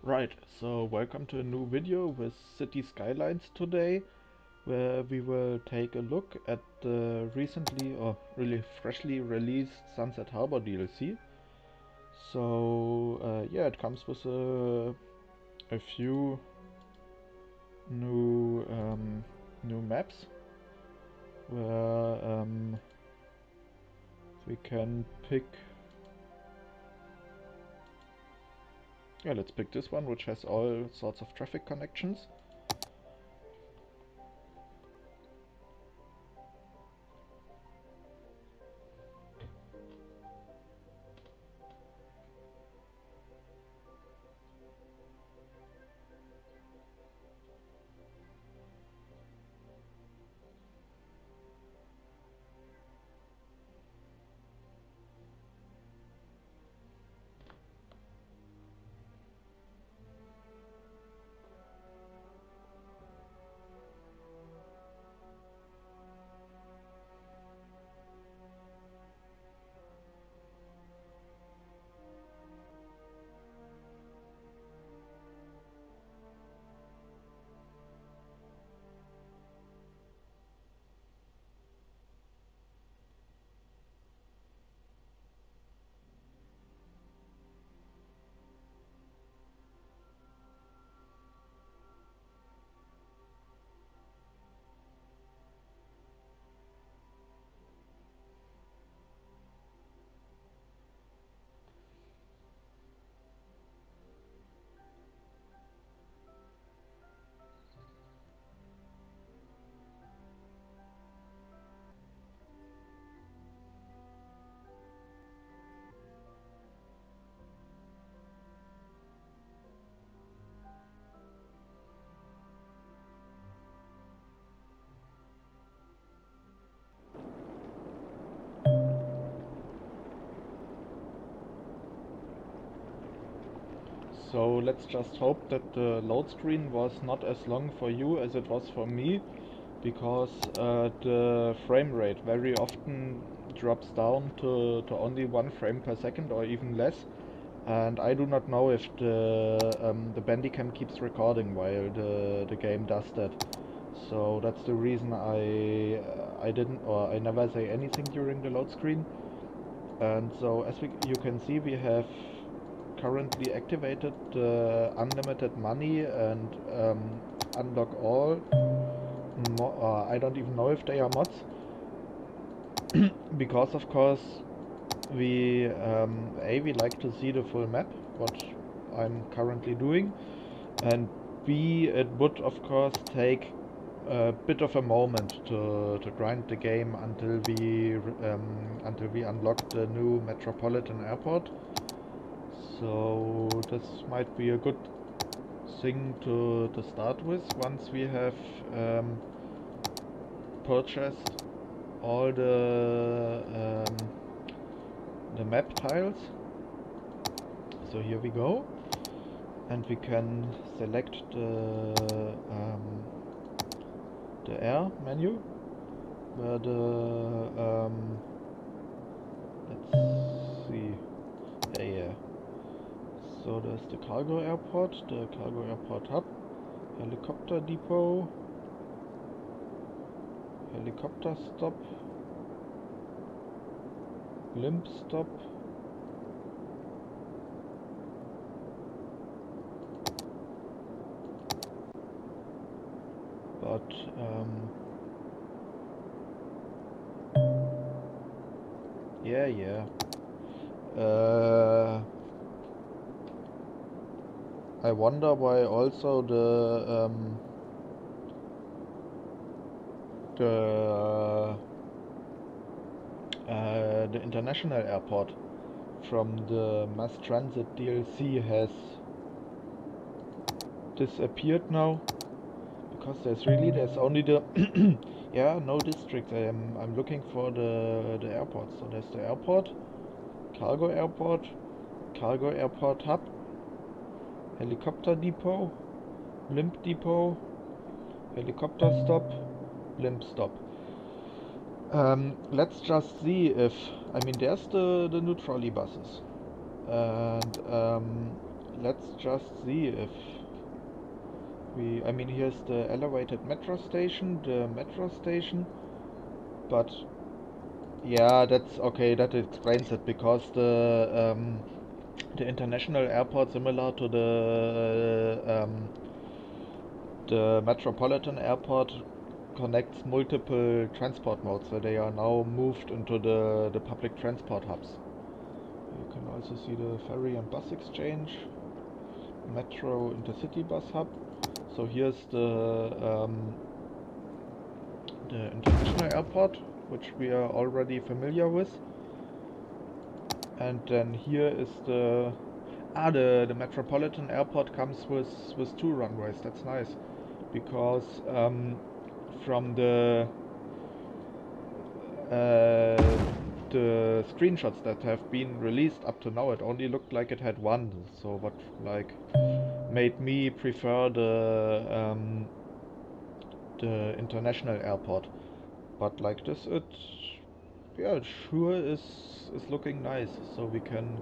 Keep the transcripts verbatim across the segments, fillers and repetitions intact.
Right, so welcome to a new video with City Skylines today, where we will take a look at the recently or really freshly released Sunset Harbor D L C. So uh, yeah, it comes with a, a few new um, new maps where um, we can pick. Yeah, let's pick this one, which has all sorts of traffic connections. So let's just hope that the load screen was not as long for you as it was for me, because uh, the frame rate very often drops down to, to only one frame per second or even less, and I do not know if the um, the Bandicam keeps recording while the, the game does that. So that's the reason I uh, I didn't or I never say anything during the load screen. And so as we, you can see, we have currently activated uh, unlimited money and um, unlock all. Mo uh, I don't even know if they are mods, because of course we um, a we like to see the full map, what I'm currently doing, and b it would of course take a bit of a moment to to grind the game until we um, until we unlock the new Metropolitan Airport. So this might be a good thing to, to start with once we have um, purchased all the um, the map tiles. So here we go, and we can select the um, the air menu where the um, let's see, yeah, yeah. So there's the cargo airport, the cargo airport hub, helicopter depot, helicopter stop, blimp stop, but um, yeah, yeah. Uh, I wonder why also the um, the uh, the international airport from the mass transit D L C has disappeared now, because there's really there's only the yeah, no district. I'm I'm looking for the the airport. So there's the airport, cargo airport, cargo airport hub, helicopter depot, blimp depot, helicopter stop, blimp stop. Um, let's just see if, I mean, there's the, the new trolley buses. And um, let's just see if we... I mean, here's the elevated metro station, the metro station, but yeah, that's okay, that explains it, because the um, the international airport, similar to the um, the metropolitan airport, connects multiple transport modes, so they are now moved into the, the public transport hubs. You can also see the ferry and bus exchange, metro intercity bus hub. So here's the um, the international airport, which we are already familiar with, and then here is the ah the the metropolitan airport comes with with two runways. That's nice, because um, from the uh, the screenshots that have been released up to now, it only looked like it had one. So what like made me prefer the um, the international airport. But like this, it yeah, it sure is is looking nice. So we can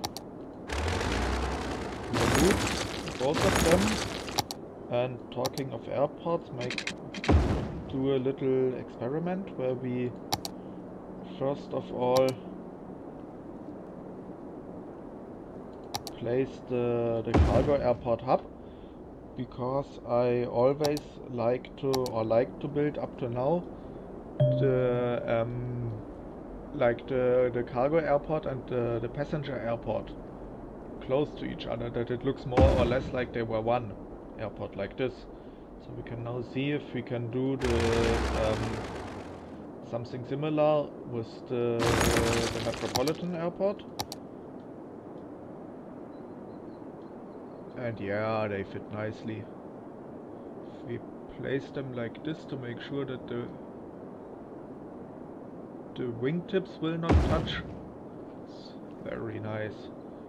remove both of them. And talking of airports, make do a little experiment where we first of all place the, the cargo airport hub, because I always like to or like to build up to now the um, like the the cargo airport and the, the passenger airport close to each other, that it looks more or less like they were one airport like this. So we can now see if we can do the um, something similar with the, the metropolitan airport. And yeah, they fit nicely. If we place them like this to make sure that the the wingtips will not touch, it's very nice.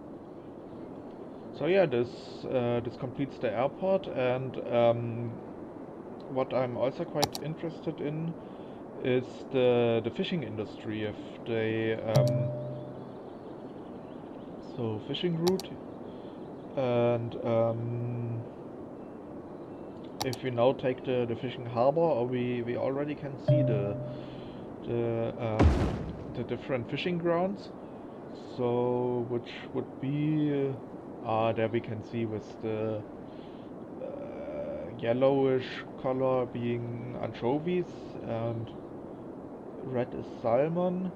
So yeah, this uh, this completes the airport, and um, what I'm also quite interested in is the the fishing industry. If they um, so fishing route, and um, if we now take the the fishing harbor, or we we already can see the the um, the different fishing grounds. So which would be ah uh, there we can see with the yellowish color being anchovies, and red is salmon,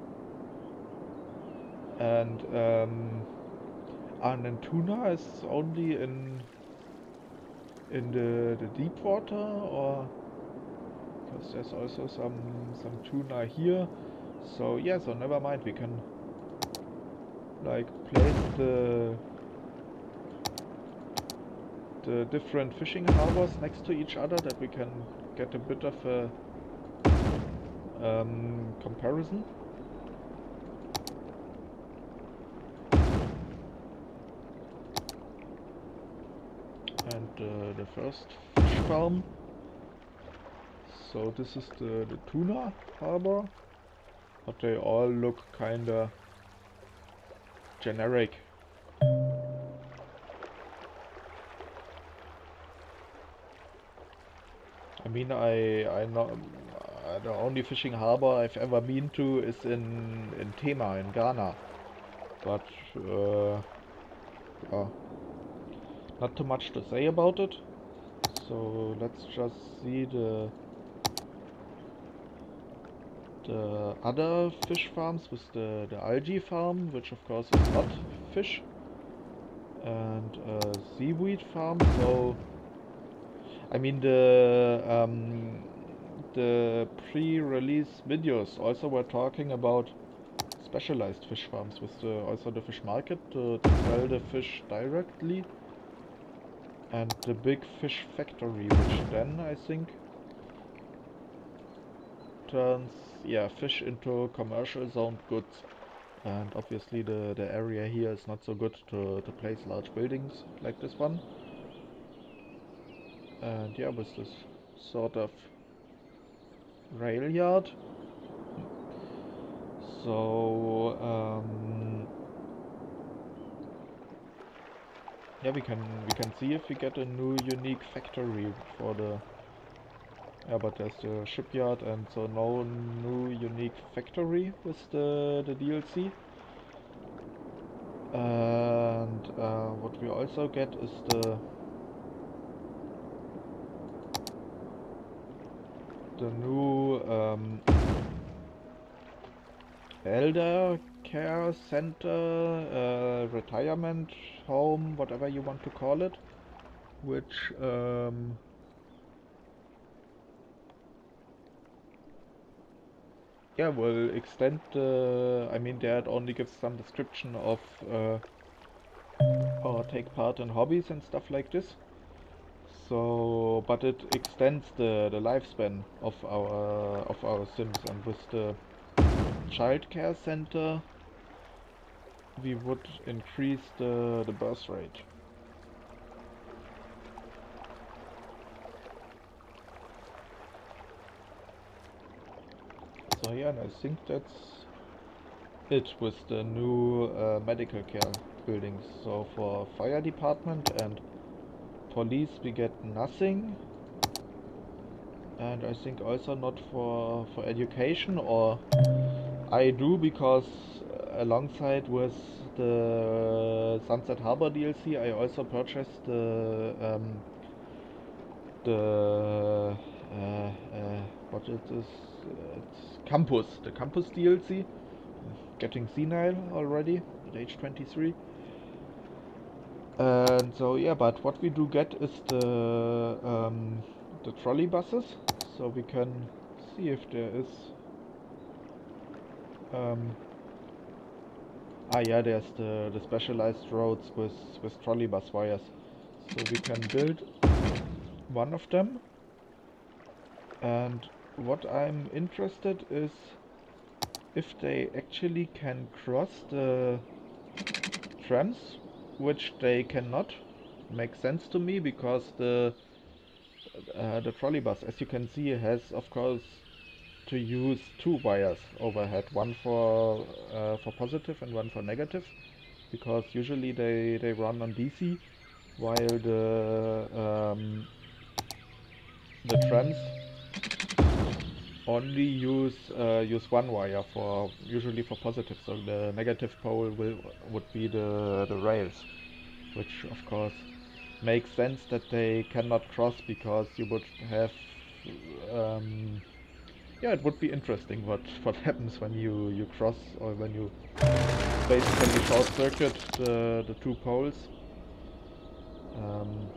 and um, and then tuna is only in in the the deep water, or because there's also some some tuna here. So yeah, so never mind, we can like place the the different fishing harbors next to each other, that we can get a bit of a um, comparison. And uh, the first fish farm, so this is the, the tuna harbor, but they all look kinda generic. I mean, I I know uh, the only fishing harbor I've ever been to is in in Tema in Ghana, but uh, yeah, not too much to say about it. So let's just see the the other fish farms, with the the algae farm, which of course is not fish, and uh, seaweed farm. So I mean, the um, the pre-release videos also were talking about specialized fish farms, with the, also the fish market to, to sell the fish directly, and the big fish factory, which then I think turns yeah fish into commercial zoned goods. And obviously the the area here is not so good to to place large buildings like this one. And yeah, with this sort of rail yard. So um, yeah, we can we can see if we get a new unique factory for the, yeah, but there's the shipyard and so no new unique factory with the the D L C. And uh, what we also get is the the new um, elder care center, uh, retirement home, whatever you want to call it, which um, yeah, will extend the. I mean, there it only gives some description of uh, or take part in hobbies and stuff like this. So, but it extends the the lifespan of our of our Sims, and with the childcare center, we would increase the the birth rate. So yeah, and I think that's it with the new uh, medical care buildings. So for fire department and police we get nothing, and I think also not for for education, or I do because uh, alongside with the Sunset Harbor D L C I also purchased the um, the uh, uh, what it is, it's campus the campus D L C, getting senile already at age twenty-three. And so yeah, but what we do get is the um, the trolley buses, so we can see if there is um, ah yeah, there's the the specialized roads with with trolley bus wires, so we can build one of them. And what I'm interested is if they actually can cross the trams, which they cannot. Makes sense to me because the uh, the trolley bus, as you can see, has of course to use two wires overhead, one for uh, for positive and one for negative, because usually they they run on D C, while the um, the trams only use uh, use one wire for usually for positive. So the negative pole will would be the the rails, which of course makes sense that they cannot cross because you would have um, yeah, it would be interesting what what happens when you you cross, or when you basically short circuit the the two poles. Um,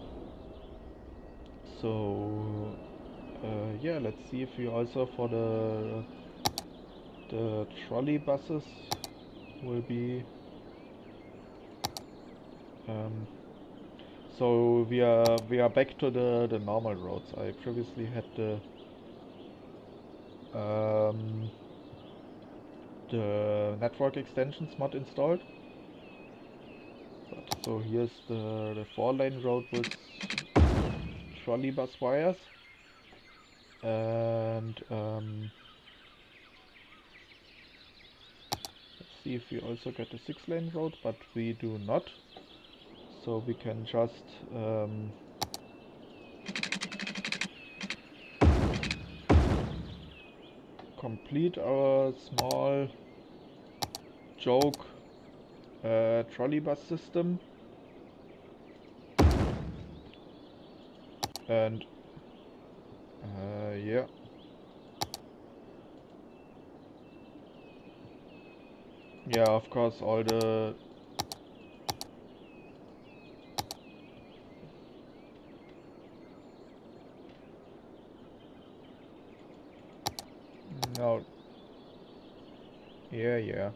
so uh, yeah, let's see if we also for the the trolley buses will be um, so we are we are back to the the normal roads. I previously had the um, the network extensions mod installed. But so here's the the four lane road with trolley bus wires, and um, let's see if we also get a six lane road, but we do not. So we can just um, complete our small joke uh, trolley bus system, and uh, yeah, yeah, of course all the no, yeah, yeah,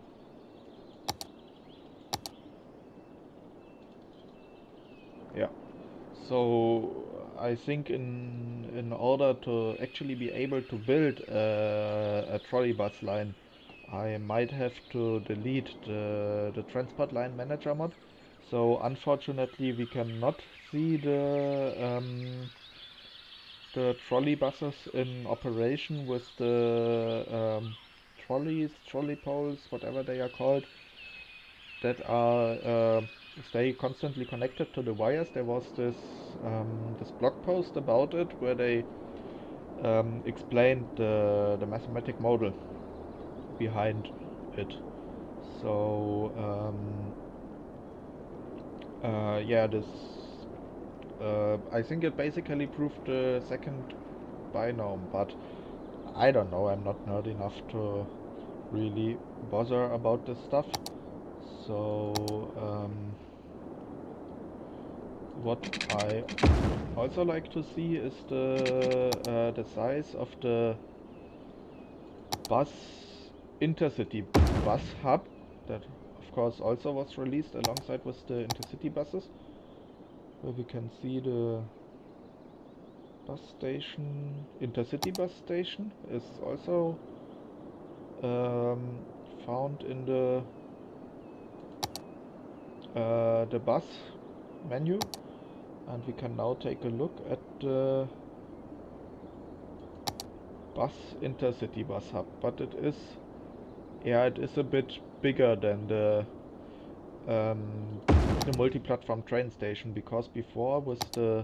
yeah. So I think in in order to actually be able to build a, a trolley bus line, I might have to delete the the transport line manager mod. So unfortunately, we cannot see the um, the trolley buses in operation with the um, trolleys, trolley poles, whatever they are called, that are uh, stay constantly connected to the wires. There was this um, this blog post about it where they um, explained the, the mathematic model behind it. So um, uh, yeah, this uh, I think it basically proved the second binom, but I don't know. I'm not nerd enough to really bother about this stuff. So um, what I also like to see is the uh, the size of the bus intercity bus hub that of course also was released alongside with the intercity buses, where we can see the bus station. Intercity bus station is also um, found in the uh, the bus menu, and we can now take a look at the bus intercity bus hub. But it is, yeah, it is a bit bigger than the um, the multi-platform train station, because before with the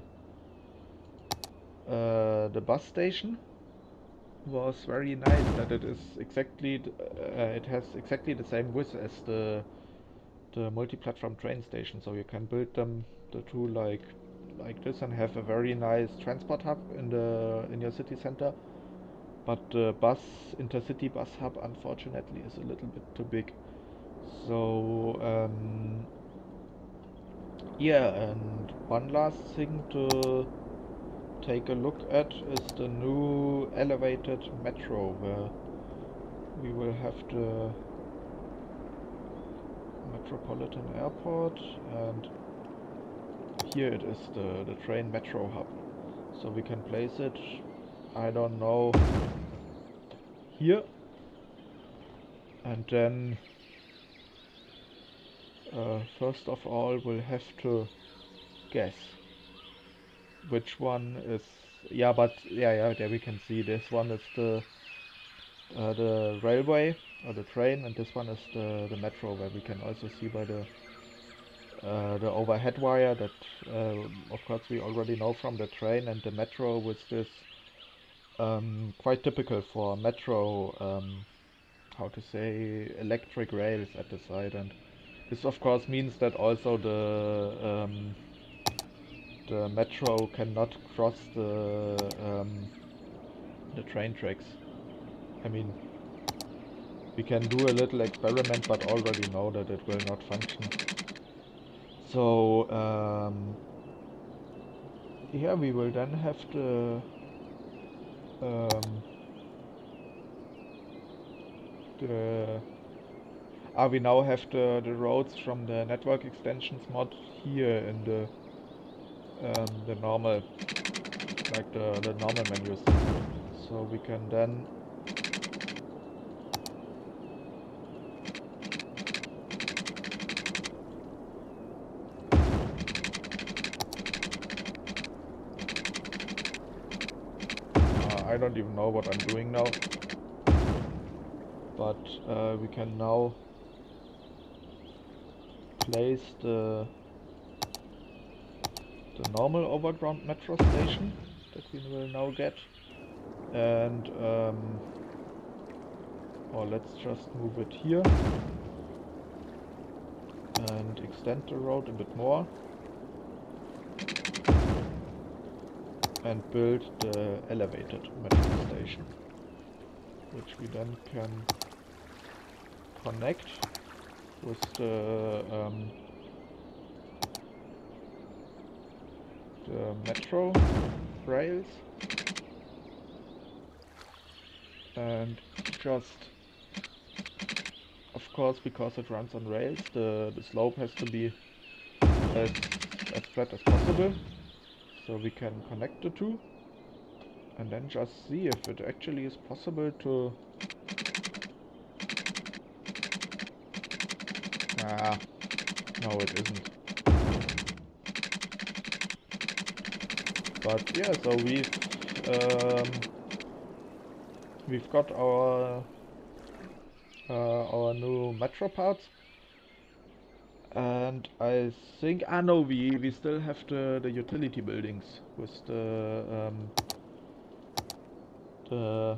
uh, the bus station was very nice that it is exactly th- uh, it has exactly the same width as the the multi-platform train station, so you can build them the two like like this and have a very nice transport hub in the in your city center. But the bus intercity bus hub unfortunately is a little bit too big. So um, yeah, and one last thing to take a look at is the new elevated metro, where we will have the Metropolitan Airport, and here it is, the, the train metro hub. So we can place it, I don't know, here, and then uh, first of all we'll have to guess which one is, yeah, but yeah, yeah, there we can see this one is the uh, the railway or the train, and this one is the the metro, where we can also see by the uh, the overhead wire that uh, of course we already know from the train, and the metro with this um, quite typical for metro, um, how to say, electric rails at the side. And this of course means that also the um, the metro cannot cross the um, the train tracks. I mean, we can do a little experiment, but already know that it will not function. So um, yeah, we will then have the um, the ah we now have the the roads from the network extensions mod here in the um, the normal, like the the normal menus. So we can then uh, I don't even know what I'm doing now, but uh, we can now place the the normal overground metro station that we will now get, and um, or let's just move it here and extend the road a bit more and build the elevated metro station, which we then can connect with the um, the metro rails, and just, of course, because it runs on rails, the, the slope has to be as, as flat as possible, so we can connect the two and then just see if it actually is possible to ah no, it isn't. But yeah, so we've um, we've got our uh, our new metro parts, and And I think, ah no, we, we still have the, the utility buildings with the, um, the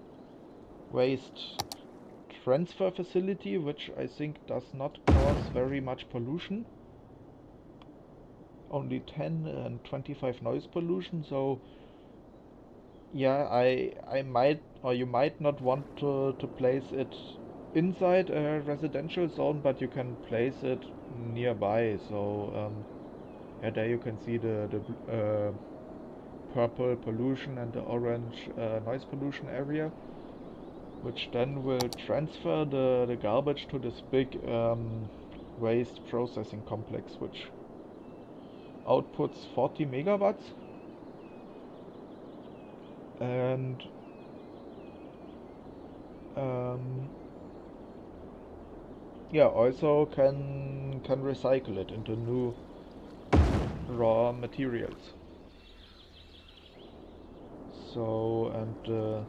waste transfer facility, which I think does not cause very much pollution. Only ten and twenty-five noise pollution, so yeah, I I might, or you might not want to, to place it inside a residential zone, but you can place it nearby. So um, yeah, there you can see the the bl- uh, purple pollution and the orange uh, noise pollution area, which then will transfer the the garbage to this big um, waste processing complex, which outputs forty megawatts. And um, yeah, also can can recycle it into new raw materials. So, and uh,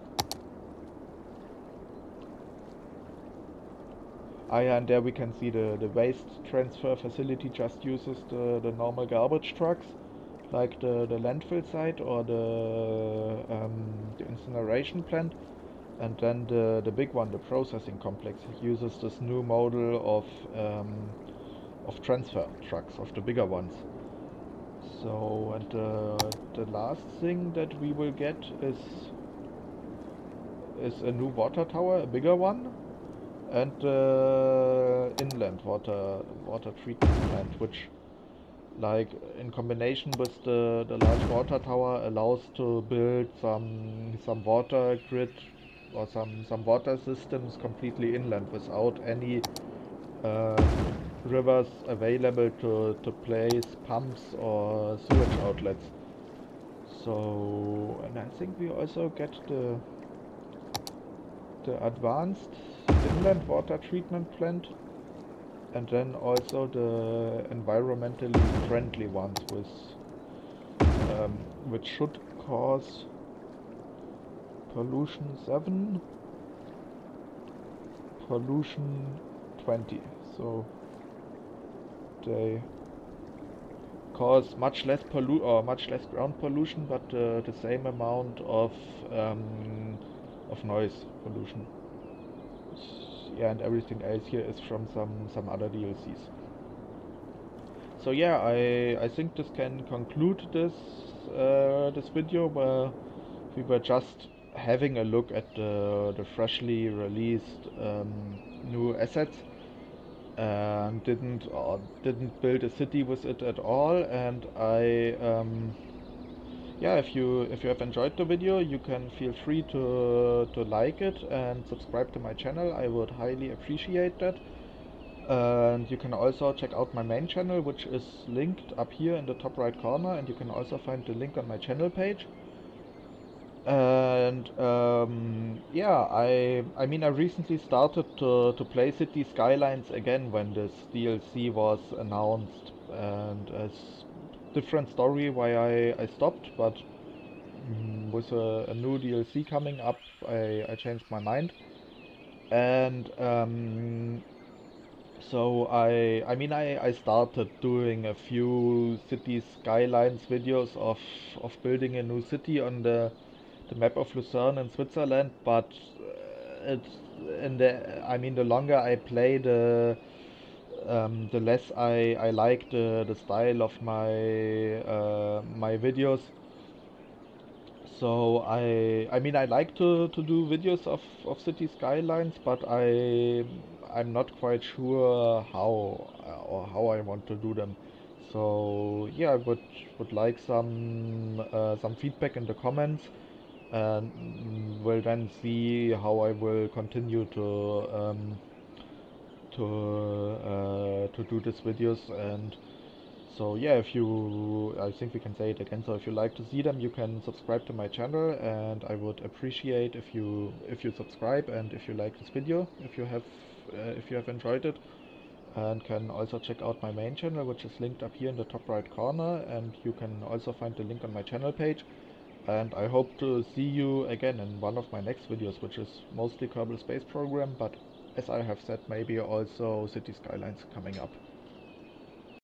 ah, yeah, and there we can see the the waste transfer facility just uses the the normal garbage trucks, like the the landfill site or the um, the incineration plant. And then the the big one, the processing complex, uses this new model of um, of transfer trucks, of the bigger ones. So, and uh, the last thing that we will get is is a new water tower, a bigger one, and uh, inland water water treatment plant, which, like, in combination with the the large water tower, allows to build some some water grid or some some water systems completely inland without any uh, rivers available to to place pumps or sewage outlets. So, and I think we also get the the advanced inland water treatment plant, and then also the environmentally friendly ones with um, which should cause pollution seven, pollution twenty. So they cause much less pollu or much less ground pollution, but uh, the same amount of um, of noise pollution. Yeah, and everything else here is from some some other D L Cs. So yeah, I I think this can conclude this uh, this video where we were just having a look at the the freshly released um, new assets, and didn't uh, didn't build a city with it at all. And I um, yeah, if you if you have enjoyed the video, you can feel free to to like it and subscribe to my channel. I would highly appreciate that. And you can also check out my main channel, which is linked up here in the top right corner, and you can also find the link on my channel page. And um, yeah, I I mean I recently started to to play City Skylines again when this D L C was announced, and it's different story why I I stopped, but mm, with a, a new D L C coming up, I I changed my mind. And um, so I I mean I I started doing a few City Skylines videos of of building a new city on the the map of Lucerne in Switzerland, but uh, it's in the I mean the longer I play, the um, the less I I like the the style of my uh, my videos. So I I mean I like to to do videos of of city skylines, but I I'm not quite sure how uh, or how I want to do them. So yeah, I would would like some uh, some feedback in the comments, and mm, will then see how I will continue to um, to uh, to do these videos. And so yeah, if you, I think we can say it again. So if you like to see them, you can subscribe to my channel, and I would appreciate if you if you subscribe and if you like this video, if you have uh, if you have enjoyed it, and can also check out my main channel, which is linked up here in the top right corner, and you can also find the link on my channel page. And I hope to see you again in one of my next videos, which is mostly Kerbal Space Program, but as I have said, maybe also City Skylines coming up.